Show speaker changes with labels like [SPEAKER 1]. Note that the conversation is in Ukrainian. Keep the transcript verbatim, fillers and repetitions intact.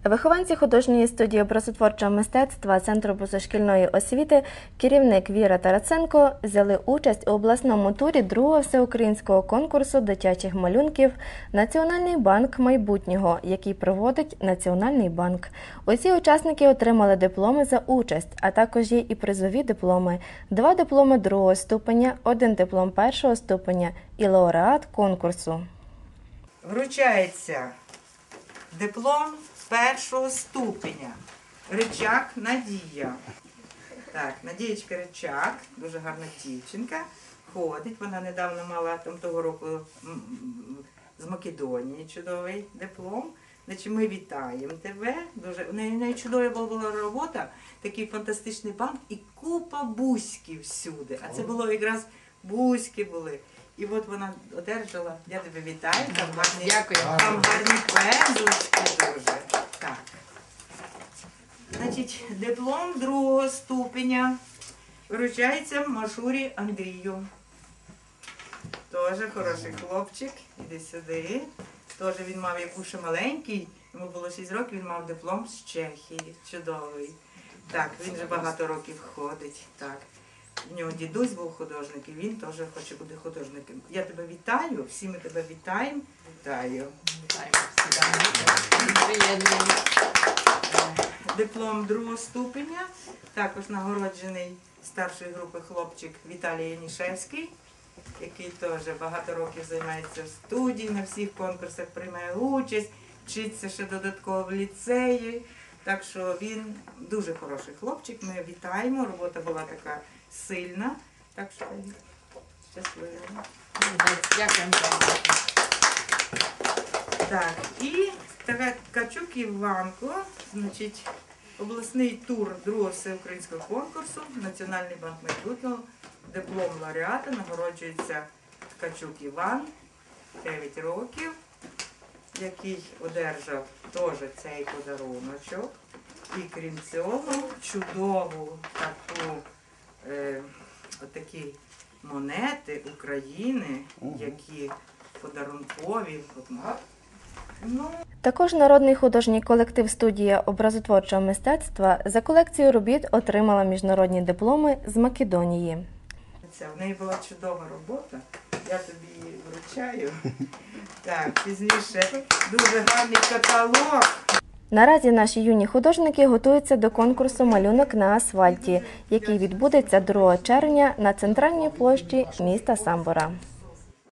[SPEAKER 1] Вихованці художньої студії образотворчого мистецтва Центру позашкільної освіти, керівник Віра Тарасенко взяли участь у обласному турі другого всеукраїнського конкурсу дитячих малюнків «Національний банк майбутнього», який проводить Національний банк. Усі учасники отримали дипломи за участь, а також є і призові дипломи. Два дипломи другого ступеня, один диплом першого ступеня і лауреат конкурсу.
[SPEAKER 2] Вручається диплом першого ступеня. Ричак Надія. Так, Надієчка Ричак, дуже гарна дівчинка, ходить. Вона недавно мала там того року з Македонії чудовий диплом. Значить, ми вітаємо тебе. Дуже в неї чудова була робота, такий фантастичний банк і купа бузьків всюди. А це було якраз бузьки були. І от вона одержала, я тебе вітаю, там гарні, там гарні пензлички дуже. Так. Значить, диплом другого ступеня вручається Машурі Андрію. Теж хороший хлопчик, іди сюди. Теж він мав, як ще маленький, йому було шість років, він мав диплом з Чехії, чудовий. Так, він вже багато років ходить. Так. У нього дідусь був художник, і він теж хоче бути художником. Я тебе вітаю, всі ми тебе вітаємо. Вітаю. Вітаємо. Диплом другого ступеня, також нагороджений старшої групи хлопчик Віталій Янішевський, який теж багато років займається в студії, на всіх конкурсах приймає участь, вчиться ще додатково в ліцеї. Так що він дуже хороший хлопчик, ми вітаємо, робота була така сильна, так що щасливо.
[SPEAKER 3] Дякуємо.
[SPEAKER 2] Так, і така Ткачук Іванко, значить, обласний тур другого всеукраїнського конкурсу, Національний банк майбутнього, диплом лауреата, нагороджується Ткачук Іван, дев'ять років, який одержав теж цей подаруночок. І крім цього, чудову таку, е, отакі монети України, які подарункові. Ну.
[SPEAKER 1] Також народний художній колектив студія образотворчого мистецтва за колекцію робіт отримала міжнародні дипломи з Македонії.
[SPEAKER 2] В неї була чудова робота, я тобі її вручаю. Так, пізніше дуже гарний каталог.
[SPEAKER 1] Наразі наші юні художники готуються до конкурсу «Малюнок на асфальті», який відбудеться другого червня на центральній площі міста Самбора.